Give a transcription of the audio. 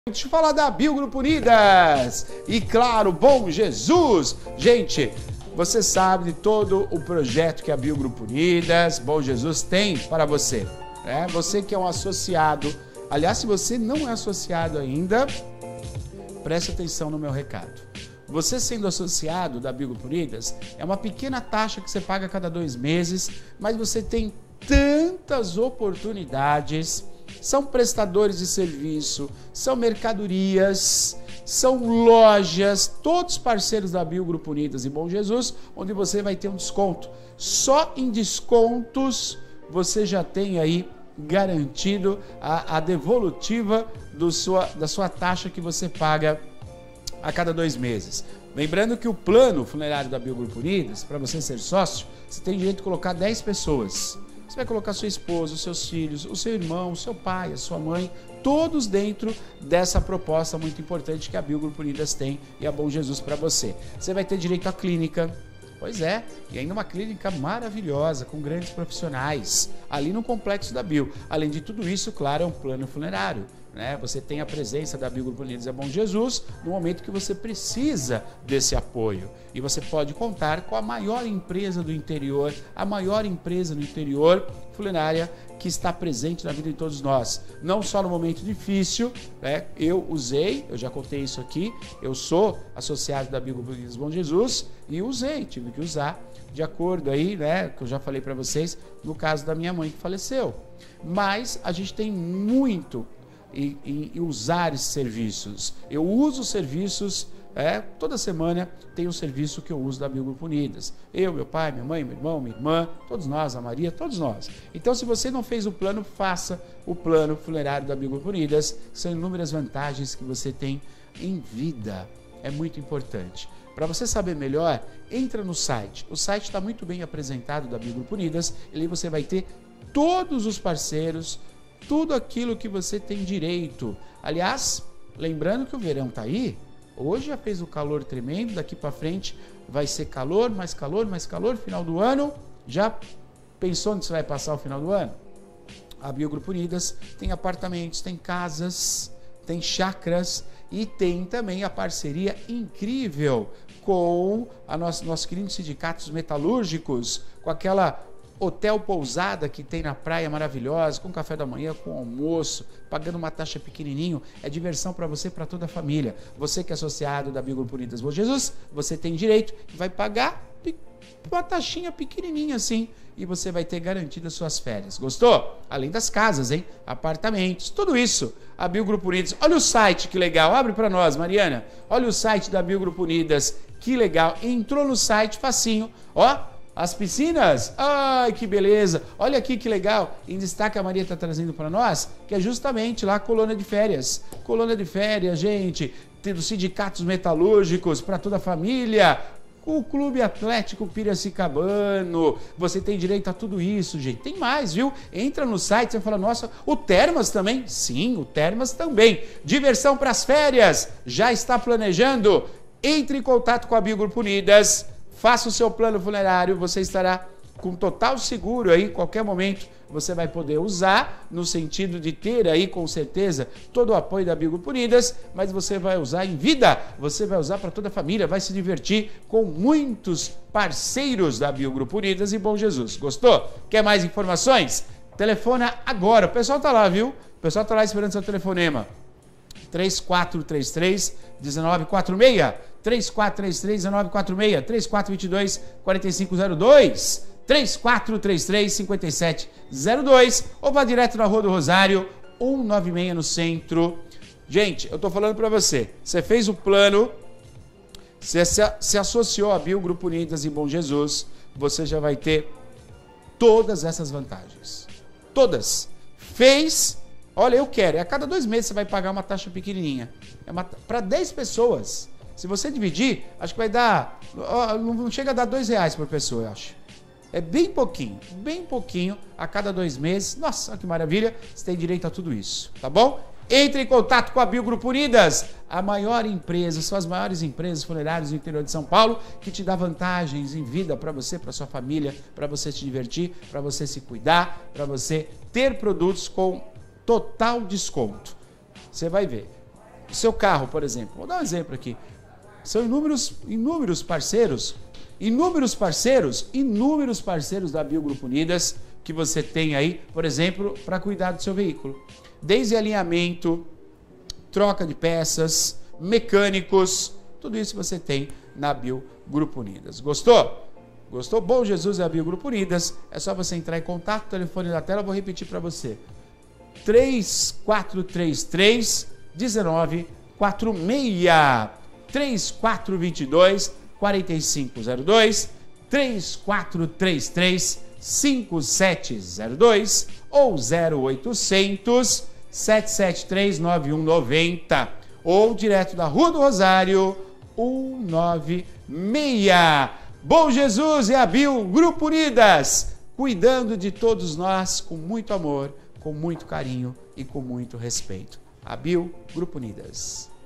Deixa eu falar da Biogrupo Unidas e, claro, Bom Jesus. Gente, você sabe de todo o projeto que a Biogrupo Unidas, Bom Jesus tem para você, né? Você que é um associado, aliás, se você não é associado ainda, preste atenção no meu recado. Você sendo associado da Biogrupo Unidas, é uma pequena taxa que você paga a cada 2 meses, mas você tem tantas oportunidades. São prestadores de serviço, são mercadorias, são lojas, todos parceiros da Biogrupo Unidas e Bom Jesus, onde você vai ter um desconto. Só em descontos você já tem aí garantido a devolutiva da sua taxa que você paga a cada 2 meses. Lembrando que o plano funerário da Biogrupo Unidas, para você ser sócio, você tem direito de colocar 10 pessoas. Você vai colocar sua esposa, os seus filhos, o seu irmão, o seu pai, a sua mãe, todos dentro dessa proposta muito importante que a Biogrupo Unidas tem e a Bom Jesus para você. Você vai ter direito à clínica, pois é, e ainda uma clínica maravilhosa, com grandes profissionais, ali no complexo da Bio. Além de tudo isso, claro, é um plano funerário, né? Você tem a presença da Biogrupo Unidas e a Bom Jesus no momento que você precisa desse apoio. E você pode contar com a maior empresa do interior, a maior empresa do interior funerária que está presente na vida de todos nós. Não só no momento difícil, né? Eu já contei isso aqui, eu sou associado da Biogrupo Unidas Bom Jesus e tive que usar de acordo aí, né, que eu já falei para vocês, no caso da minha mãe que faleceu. Mas a gente tem muito em usar esses serviços. Eu uso serviços, toda semana tem um serviço que eu uso da Biogrupo Unidas. Eu, meu pai, minha mãe, meu irmão, minha irmã, todos nós, a Maria, todos nós. Então, se você não fez o plano, faça o plano funerário da Biogrupo Unidas. São inúmeras vantagens que você tem em vida. É muito importante. Para você saber melhor, entra no site. O site está muito bem apresentado da Biogrupo Unidas. E ali você vai ter todos os parceiros, tudo aquilo que você tem direito. Aliás, lembrando que o verão está aí, hoje já fez o calor tremendo, daqui para frente vai ser calor, mais calor, mais calor, final do ano. Já pensou onde você vai passar o final do ano? A Biogrupo Unidas tem apartamentos, tem casas, tem chácaras e tem também a parceria incrível com a nossos queridos sindicatos metalúrgicos, com aquela hotel pousada que tem na praia maravilhosa, com café da manhã, com almoço, pagando uma taxa pequenininho, é diversão para você e para toda a família. Você que é associado da Biogrupo Unidas Bom Jesus, você tem direito, vai pagar uma taxinha pequenininha assim e você vai ter garantido as suas férias. Gostou? Além das casas, hein? Apartamentos, tudo isso. A Biogrupo Unidas, olha o site que legal, abre para nós, Mariana. Olha o site da Biogrupo Unidas, que legal. Entrou no site, facinho, ó. As piscinas, ai que beleza, olha aqui que legal, em destaque a Maria está trazendo para nós, que é justamente lá a colônia de férias, gente, tendo sindicatos metalúrgicos para toda a família, o Clube Atlético Piracicabano, você tem direito a tudo isso, gente, tem mais, viu? Entra no site, você fala, nossa, o Termas também? Sim, o Termas também, diversão para as férias, já está planejando? Entre em contato com a Biogrupo Unidas, faça o seu plano funerário, você estará com total seguro aí, qualquer momento você vai poder usar, no sentido de ter aí com certeza todo o apoio da Biogrupo Unidas, mas você vai usar em vida, você vai usar para toda a família, vai se divertir com muitos parceiros da Biogrupo Unidas e Bom Jesus. Gostou? Quer mais informações? Telefona agora, o pessoal tá lá, viu? O pessoal tá lá esperando seu telefonema. 3433-1946, 3433-1946, 3422-4502, 3433-5702, ou vá direto na Rua do Rosário, 196 no centro. Gente, eu tô falando para você, você fez o plano, você se associou a Biogrupo Unidas e Bom Jesus, você já vai ter todas essas vantagens. Todas. Fez... Olha, eu quero. A cada 2 meses você vai pagar uma taxa pequenininha. Para 10 pessoas. Se você dividir, acho que vai dar... Não chega a dar R$2 por pessoa, eu acho. É bem pouquinho a cada 2 meses. Nossa, que maravilha. Você tem direito a tudo isso, tá bom? Entre em contato com a Biogrupo Unidas, a maior empresa, são as maiores empresas funerárias do interior de São Paulo, que te dá vantagens em vida para você, para sua família, para você se divertir, para você se cuidar, para você ter produtos com total desconto. Você vai ver. o seu carro, por exemplo. Vou dar um exemplo aqui. São inúmeros parceiros da Biogrupo Unidas que você tem aí, por exemplo, para cuidar do seu veículo. Desde alinhamento, troca de peças, mecânicos, tudo isso você tem na Biogrupo Unidas. Gostou? Gostou? Bom Jesus é a Biogrupo Unidas. É só você entrar em contato, telefone na tela, eu vou repetir para você. 3433 1946 3422 4502 3433 5702 ou 0800 773 9190 ou direto da Rua do Rosário 196. Bom Jesus e a Biogrupo Unidas, cuidando de todos nós com muito amor, com muito carinho e com muito respeito. A Biogrupo Unidas.